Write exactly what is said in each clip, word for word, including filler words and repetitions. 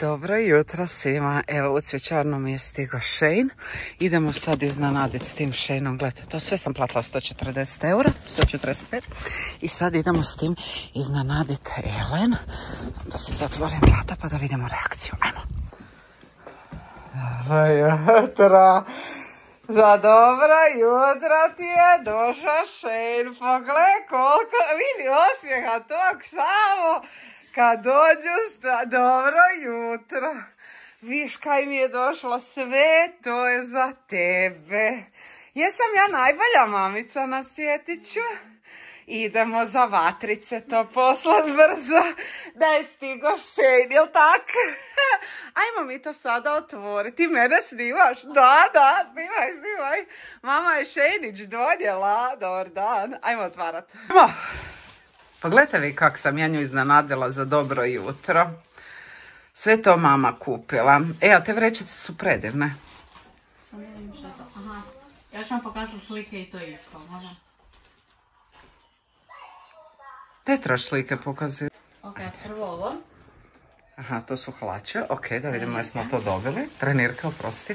Dobro jutro svima. Evo, u cvjećarnu mi je stigao Shein. Idemo sad iznenaditi s tim Sheinom. Gledajte, to sve sam platila sto četrdeset eura, sto četrdeset pet. I sad idemo s tim iznenaditi Ellen. Da se zatvorim vrata pa da vidimo reakciju. Ajmo. Dobro jutro. Za dobro jutro ti je došao Shein. Pogled koliko, vidi osmijeha tog samo. Kad dođu, sta, dobro jutro. Viš kaj mi je došlo, sve to je za tebe. Jesam ja najbolja mamica na svjetiću? Idemo za vatrice to poslat brzo. Da je stigo Shein, jel tak? Ajmo mi to sada otvoriti. Mene snimaš? Da, da, snimaj, snimaj. Mama je Sheinić donijela. Dobar dan. Ajmo otvarati. Ajmo. Pogledajte vi kak sam ja nju iznenadila za dobro jutro. Sve to mama kupila. E, a te vrećice su predivne. Aha. Ja ću vam pokazati slike i to isto, može? Te trebaš slike pokazati. Ok, prvo ovo. Aha, to su hlače. Ok, da vidimo jesmo to dobili. Trenirke, oprosti.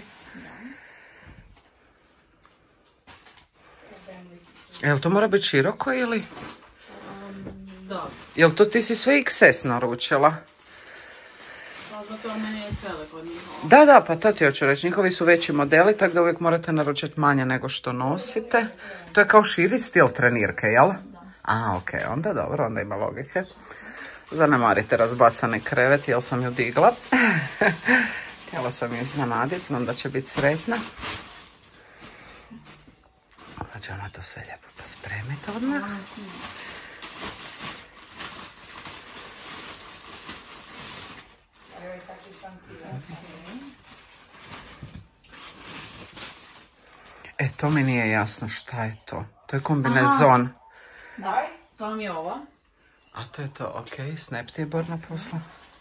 Jel to mora biti široko ili? Da. Jel to ti si sve iks es naručila? Pa zato meni je sve veliko od njihova. Da, da, pa to ti hoću reći. Njihovi su veći modeli, tako da uvijek morate naručiti manje nego što nosite. To je kao širi stil trenirke, jel? Da. A, ok, onda dobro, onda ima logike. Zanemarite razbacani krevet, jel sam ju digla. Htjela sam ju iznenaditi, znam da će biti sretna. Pa ćemo to sve lijepo pospremiti odmah. E, to mi nije jasno šta je to. To je kombinezon. Da, to mi je ovo. A to je to, ok, Snap ti je borna posla.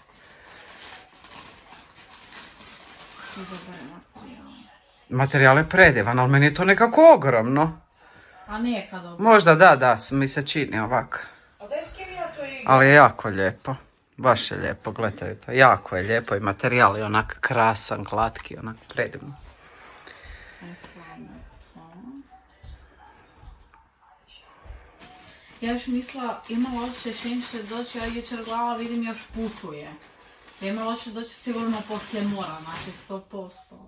Materijal je predivan, ali meni je to nekako ogromno. A nije kad ovo. Možda da, da, mi se čini ovako. Ali je jako lijepo. Baš je lijepo, gledajte to. Jako je lijepo i materijal je onak krasan, glatki, onak predivno. Ja još mislila, imala osjećaj Shein će doći, a jučer glava vidim još putuje. Ja imala osjećaj doći sigurno poslije mora, znači sto posto.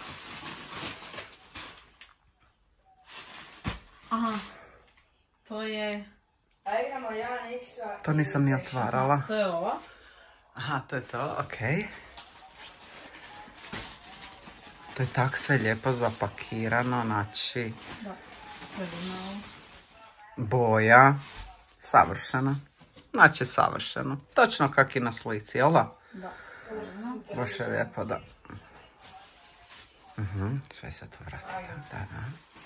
Aha, to je... To nisam ni otvarala. To je ova. Aha, to je to, okej. To je tak sve lijepo zapakirano, znači... Da, predivno. Boja, savršena. Znači savršeno. Točno kak i na slici, jel da? Da. Baš je lijepo, da. Uh-huh. Sve se to vratite. Da, da.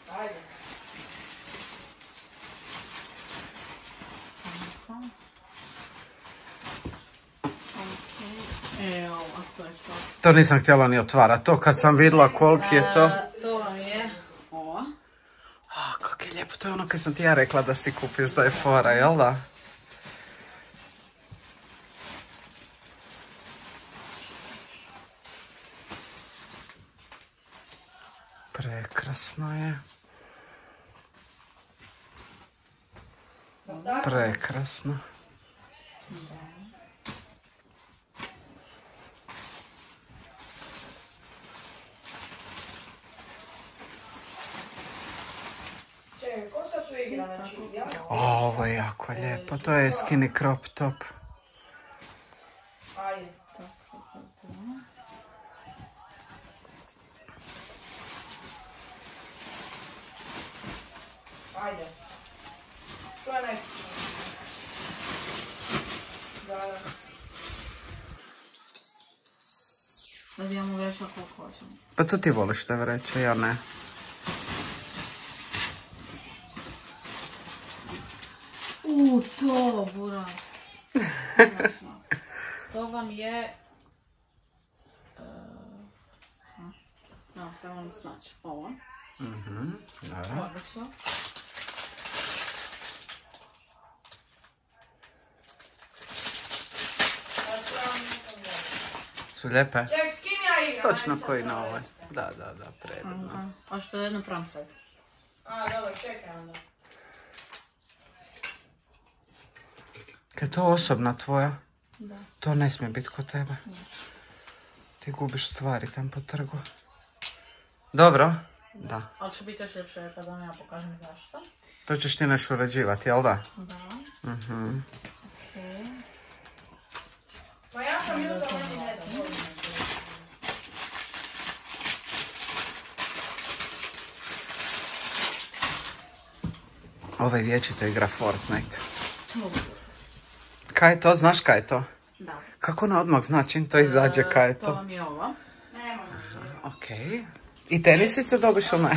Evo, to je to. To nisam htjela ni otvarati. To kad sam vidjela koliki je to. To vam je ova. A, kako je lijepo. To je ono kad sam ti ja rekla da si kupiš da je fora, jel da? Prekrasno je. Prekrasno. O, ovo je jako lijepo. To je skinny crop top. Ajde. To je nešto. Da, da. Da imamo vreća koliko hoćemo. Pa to ti voliš te vreće, ja ne. U, to, buras. To vam je... Uh, no, sve vam znači. Ovo. Mhm, dobro. Odlično. Su lijepe? Ček, s kim ja igram? Točno Ajde sad koji na prvo ovoj. jeste. Da, da, da, predivno. Aha. A što je jedno pram sad? A, dobro, čekaj onda. Kad je to osobna tvoja, Da. to ne smije biti kod tebe. Ti gubiš stvari tam po trgu. Dobro? Da. Ali će biti još ljepše kada vam ja pokažem zašto. To ćeš ti nešto urađivati, jel da? Da. Mhm. Okej. Ma ja sam jutro meni ne da. Ovaj vječito igra Fortnite. To. Kaj je to? Znaš kaj je to? Da. Kako na odmah zna čim to izađe kaj je To to? vam je ovo. Nema. Okej. I tenisice dobiš ili ne?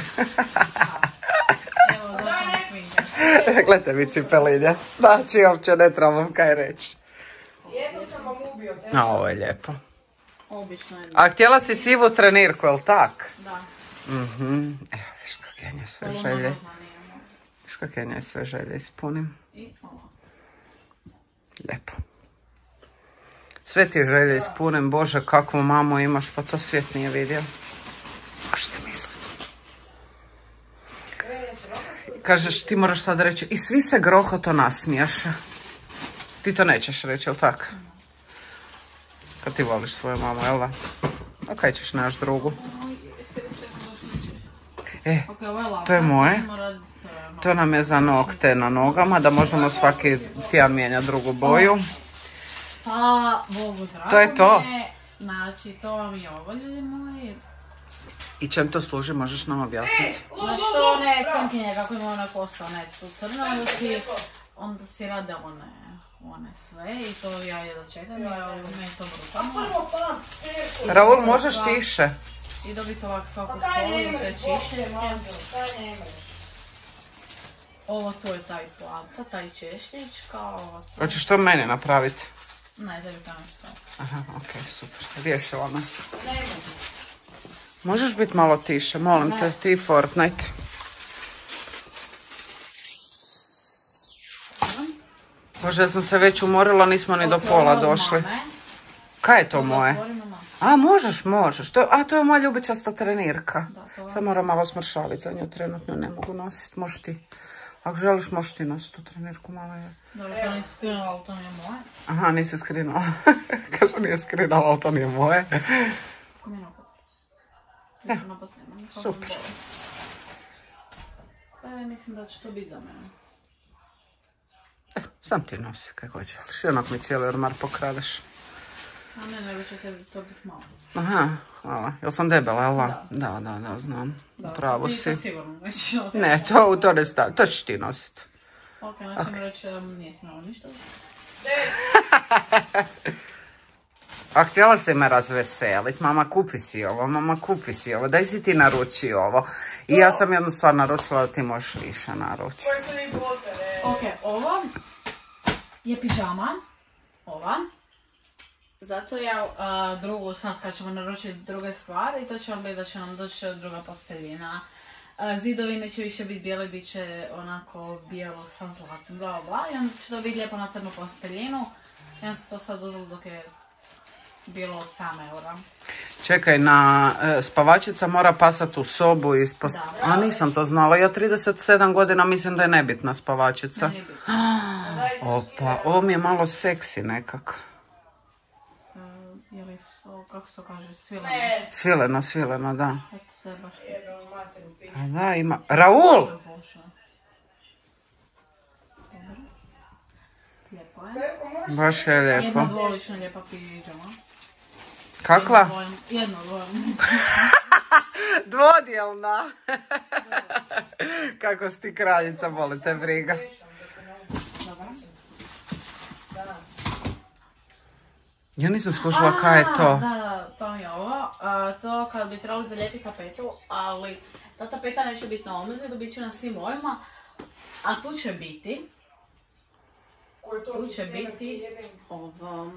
Evo, došla na kvinka. Gledajte mi cipelinje. Znači, uopće ne trebam kaj reći. Jednog sam vam ubio. te- A, ovo je lijepo. Obično je. A htjela si sivu trenirku, jel tak? Da. Mhm. Evo, viš kak ja nje sve Ovo želje. naravno nijemo. Viš kak ja nje sve želje ispunim. I ovo. Lijepo. Sve ti želje ispunim. Bože, kakvu mamu imaš, pa to svijet nije vidio. Baš si misliti. Kažeš, ti moraš sad reći, i svi se grohoto nasmijaše. Ti to nećeš reći, jel tako? Kad ti voliš svoju mamu, jel da? A kaj ćeš naš drugu? Oj, jesi li čekao došli neće? E, Ok, ovo je lava. to je moje. Idemo raditi, e, no. To nam je za nokte na nogama, da možemo svaki tjedan mijenjati drugu boju. Pa, Bogu drago To je to. mi je. Znači, to vam je ovo, ljudi moji. I čem to služi, možeš nam objasniti? Znači, to one crnkinje, kako ima ona kosa, ne tu crna, onda si, onda si rade one, one sve i to ja jedno čekam, ja meni to brutamo. Prvo pan, čekaj. Raul, možeš tiše? I dobiti ovak svaku Pa kaj kolu, ne te mreš, Bog te čišćenke. mazio, kaj ne mreš. Ovo to je taj plata, taj češljička, ovo to. Hoćeš to meni napraviti? Ne, tebi tamo što. Aha, okej, super. Riješila me. Ne mreš. Možeš biti malo tiše, molim te, ti Fortnite. Bože, ja sam se već umorila, nismo ni do pola došli. Kaj je to moje? A, možeš, možeš. To, a, to je moja ljubičasta trenirka. Da, to je. Sad moram malo smršaviti, za nju trenutno ne mogu nositi. Možeš ti. Ako želiš, možeš ti nositi tu trenirku malo. Je. Dobro, to nisi skrenula, ali to nije moje. Aha, nisi skrinala. Kažu, nije skrinala, ali to nije moje. Kako mi je napad? Da. Napad snimam. kako Super. mi boli. Pa ja mislim da će to biti za mene. E, sam ti nosi, kako želiš. I onak mi cijeli ormar pokradeš. A ne, nego će tebi to biti malo. Aha, hvala. Jel sam debela, jel da? Da. Da, da, da, znam. Da, Pravo ti si. to sigurno nećeš nositi. Ne, to, to ne stavim. To ćeš ti nositi. Ok, znači mi reći da nije snimalo ništa. A htjela si me razveselit, mama kupi si ovo, mama kupi si ovo, daj si ti naruči ovo. I ja sam jednu stvar naručila da ti možeš više naručiti. Koji su mi botere? Ok, ovo je pižama. Ova. Zato ja a, drugu, sad kad ćemo naručiti druge stvari, to će vam biti da će nam doći druga posteljina. A, zidovi neće više biti bijeli, bit će onako bijelo sa zlatom, bla bla, i onda će to biti lijepo na crnu posteljinu. Ja sam to sad uzela dok je bilo osam eura. Čekaj, na e, spavačica mora pasati u sobu iz post... Da. A nisam to znala, ja trideset sedam godina mislim da je nebitna spavačica. Meni je bitno. Opa, ovo mi je malo seksi nekak. E, je li so, kako se to kaže, svileno? Ne, Svileno, svileno, da. Eto, to je baš to. jedno materu piću. A da, ima... Raul! To je božno. Dobro. Lijepo je. Berko, možeš Baš je lijepo. Jedna dvolična lijepa pižama. Kakva? Jedno dvojno- Jedno dvojno. Dvodjelna. Kako si ti kraljica, voli te briga. Dobro. Ja nisam skušala kaj je to. A, Da, da, to mi je ovo. A, to kad bi trebali zalijepiti tapetu, ali ta tapeta neće biti na ovom zidu, bit će na svim ovima. A tu će biti, Koji to tu ti će treba biti jebem? ovo.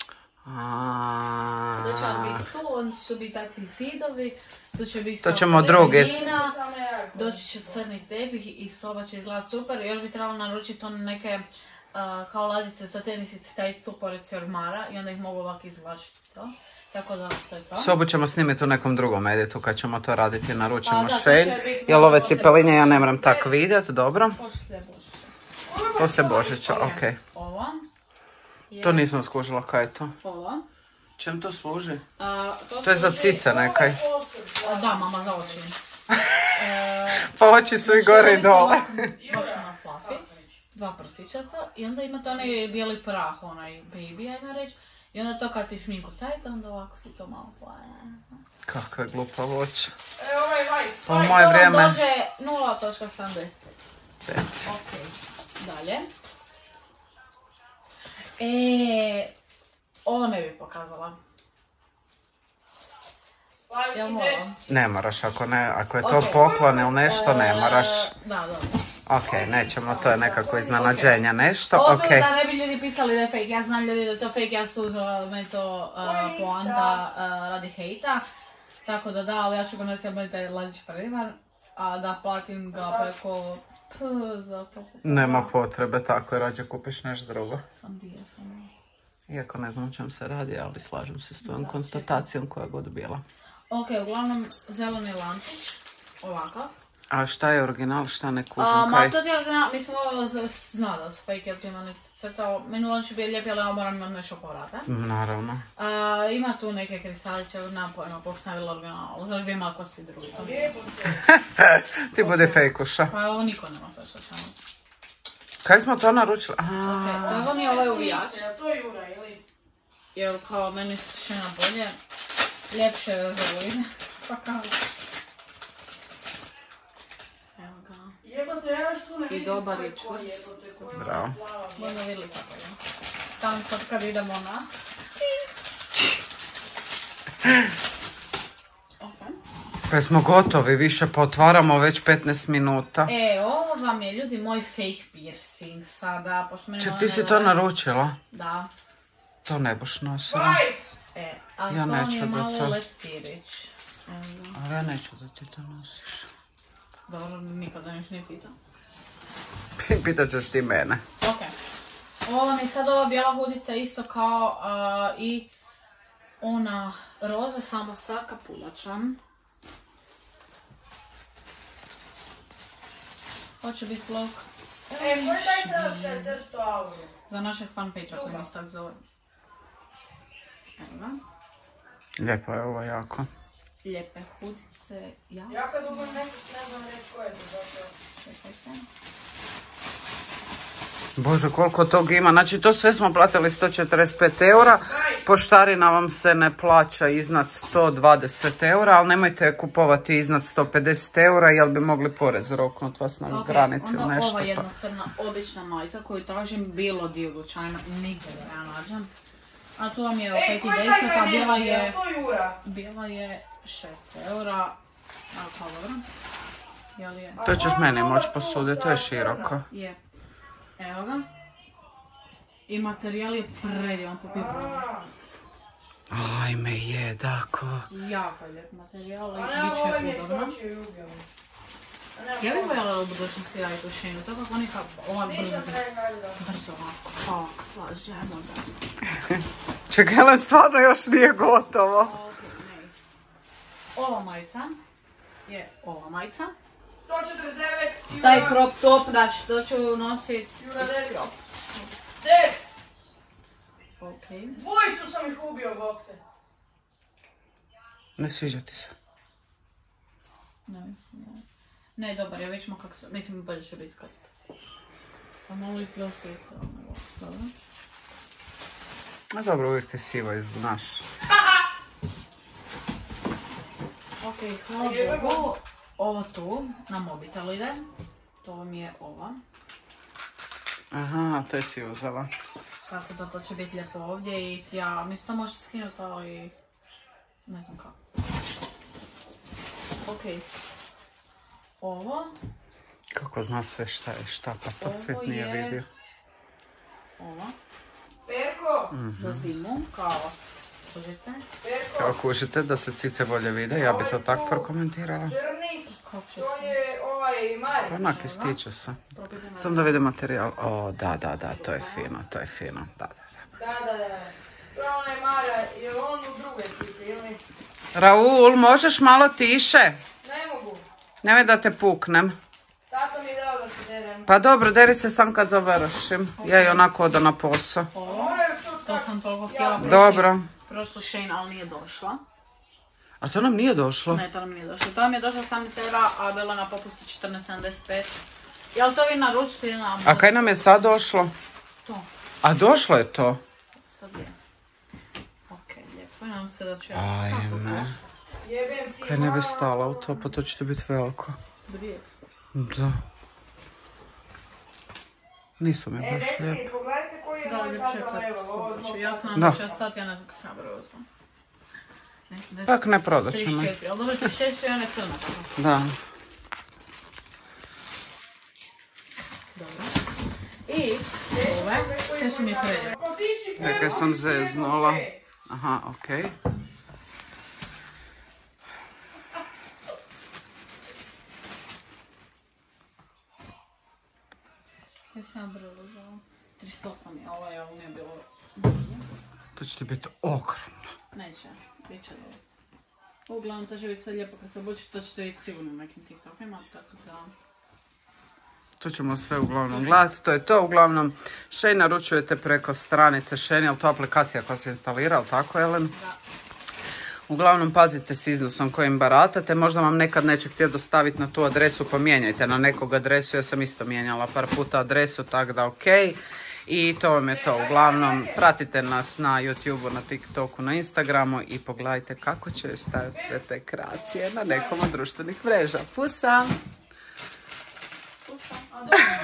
A, Tu će vam biti tu, onda će biti takvi zidovi, tu će biti To soba ćemo drugi. posteljina, Samo ja. doći će crni tepih i soba će izgledati super. Još bi trebalo naručiti one neke uh, kao ladice za tenisice staviti tu pored ormara i onda ih mogu ovako izvlačiti to. Tako da, to je to. Sobu ćemo snimiti u nekom drugom editu kad ćemo to raditi, naručimo A, da, to šelj. će biti Jel ove poslije cipelinje ja ne moram tako vidjeti, dobro. Poslije Božića. Poslije Božića, Ok. okej. Ovo. je- To nisam skužila, kaj je to? Ovo. Čem to služi? A, To je za služi- cice nekaj. A, Da, mama, za oči. E, Pa oči su i gore i dole. Baš na fluffy. Dva prstičata. I onda imate onaj bijeli prah, onaj baby, ajmo reći. I onda to kad si šminku stavite, onda ovako si to malo plaje. Kakve glupavo oči. E, ovaj white. Pa u moje vrijeme... To vam dođe nula zarez sedamdeset pet. Cent. Ok, dalje. E, ovo ne bih pokazala. Jel Plavski dek. moram? Ne moraš, ako, ne, ako je to Ok. poklon ili nešto, ne E, moraš. Da, da. Ok, nećemo, to je nekako iznenađenje, nešto, Ovo ok. tu da ne bi ljudi pisali da je fake, ja znam ljudi da je to fake, ja su uzela umjesto uh, poanta uh, radi hejta. Tako da da, ali ja ću ga nositi meni taj lazić privar, a da platim ga preko p za to. Nema potrebe, tako je, rađe kupiš nešto drugo. Sam dio, sam. Iako ne znam o čem se radi, ali slažem se s tvojom konstatacijom koja god bila. Ok, uglavnom zeleni lančić, ovakav. A šta je original, šta ne A, kužim, ma kaj? to ti je original, mislim ovo z- zna da su fake, jer tu ima neki crtao. Meni lančić bio lijep, ali ja moram imati nešto povrata. Naravno. A, ima tu neke kristaliće, nemam pojma koliko sam vidjela originalu, zašto bi imala ko svi drugi. To nije. Lijepo te. Ti bude fejkuša. Pa ovo niko nema sve što ćemo. Kaj smo to naručili? Ok, A, ovo mi je ovaj uvijač. A to je Jura, ili? Jer kao meni se šina bolje, ljepše je za uvijek. Pa kao. Evo ga. Jebote, ja još tu ne vidim dobar ko je je ko, čvrt. jebote, ko je Bravo. plava. Budemo vidjeli kako je. Tamo sad kad idemo na... Ok. pa smo gotovi, više pa otvaramo već petnaest minuta. E, ovo vam je ljudi moj fake piercing sada, pošto meni... Ček, ona ti si ne to daje- naručila? Da. To ne boš nosila. White! E, a Ja to mi neću je da malo to- leptirić. Evo ga. Ali ja neću da ti to nosiš. Dobro, nikada niš ne pitam. Pitat ćeš ti mene. Ok. Ovo mi je sad ova bijela hudica isto kao uh, i ona roza samo sa kapulačom. Hoće biti vlog. E, ko je taj sad trsto audio? Za našeg fanpage-a koji nas tak zove. Evo ga. Lijepo je ovo jako. Lijepe hudice. Ja. Ja kad umem mjesec ne znam reći ko je to zato. Čekajte. Bože, koliko tog ima. Znači, to sve smo platili sto četrdeset pet eura. Poštarina vam se ne plaća iznad sto dvadeset eura, ali nemojte kupovati iznad sto pedeset eura, jer bi mogli porez roknut vas na Ok, granici ili onda nešto. ova pa- jedna crna obična majica koju tražim bilo dio dućajna, nigdje da ja nađem. A tu vam je Ej, opet i ko je taj deset, a bijela kandidat? je, To je Jura. bijela je šest eura. Evo kao dobro. Je li je? To ćeš meni moći posuditi, to je široko. Je. Evo ga. I materijal je predivan po pitanju. Ajme je, dako. Jako je lijep materijal i A ne, bit ovaj mi će je udobno. skočio i ubio me. A ne, Ja bih ovo- voljela u budućnosti raditi u šinu, tako kako oni kao ovak brzo, Nisam trenirala. brzo ovako, ovako slažemo da. Čekaj, ali stvarno još nije gotovo. Ok, ne. Ova majica je ova majica. sto četrdeset devet i Taj Jura- crop top, znači to ću nosit Jura iz devet. crop. Dek, Ok. dvojicu sam ih ubio, bok te. Ne sviđa ti se. Ne, ne. Ne, dobar je, vidimo kako se, mislim bolje će biti kad ste. Pa malo izgleda svijetlo, nego, dobro. A dobro, uvijek ti sivo izgnaš. Ok, hvala Bogu. Ovo tu, na mobitelu ide. To mi je ova. Aha, to je si uzela. Tako da to će biti lijepo ovdje i ja, mislim to možete skinuti, ali ne znam kako. Ok. Ovo, Kako zna sve šta je šta, pa to Ovo svijet nije je- vidio. ova, Perko, za zimu, kao, kužite. Perko, Kao kužite da se cice bolje vide, ja bi to tako prokomentirala. crni, Kako će to je ovaj Marić. Onak, ističe se. propitati? Sam da vidim materijal. O, da, da, da, to je fino, to je fino. Da, da, da. Da, da, da. To je onaj Mara, je on u drugoj cici. Raul, možeš malo tiše? Ne mogu. Nemoj da te puknem. Tato mi je dao da se derem. Pa dobro, deri se sam kad završim. Ja i onako odo na posao. Ovo, to sam toliko htjela prošli. Dobro. Prošlo Shane, ali nije došla. A to nam nije došlo? Ne, to nam nije došlo. To nam je došlo osamnaest eura, a bilo na popustu četrnaest sedamdeset pet. Jel to vi naručite ili nam? A kaj nam je sad došlo? To. A došlo je to? Sad je. Okej, lijepo. Nadam se da ću ja Ajme. Jebem ti. Kaj ne bi stala u to, pa to će ti biti veliko. Brije. Da. Nisu mi E, baš dečki, lijepo. pogledajte koji je Da, moj ljepše je tata kad level. Ovo je odluči. zbog Ja sam Da. nam da će stati, ja ne znam kako sam brzo. Ne, ne, Tak ne prodat ćemo. trideset četiri, ali dobro, trideset četiri je ne crna tako. Da. Dobro. I ove, te su mi prede. Pa ti si Nekaj krenuo sam iz zeznula. jednog, Aha, okej. Ja sam brzo zvala. trideset osam je, ovo je, ovo nije bilo... To će ti biti ogromno. Neće, bit će dobro. Uglavnom, to će biti sve lijepo kad se obuči, to ćete vidjeti sigurno u nekim TikTokima, tako da... To ćemo sve uglavnom gledati. To je to. Uglavnom, Shane naručujete preko stranice Shane, je to aplikacija koja se instalira, ali tako, Elen? Da. Uglavnom, pazite s iznosom kojim baratate. Možda vam nekad neće htjeti dostaviti na tu adresu, pa mijenjajte na nekog adresu. Ja sam isto mijenjala par puta adresu, tako da ok. I to vam je to. Uglavnom, pratite nas na YouTubeu, na TikToku, na Instagramu i pogledajte kako će stajati sve te kreacije na nekom od društvenih mreža. Pusam! A dobro.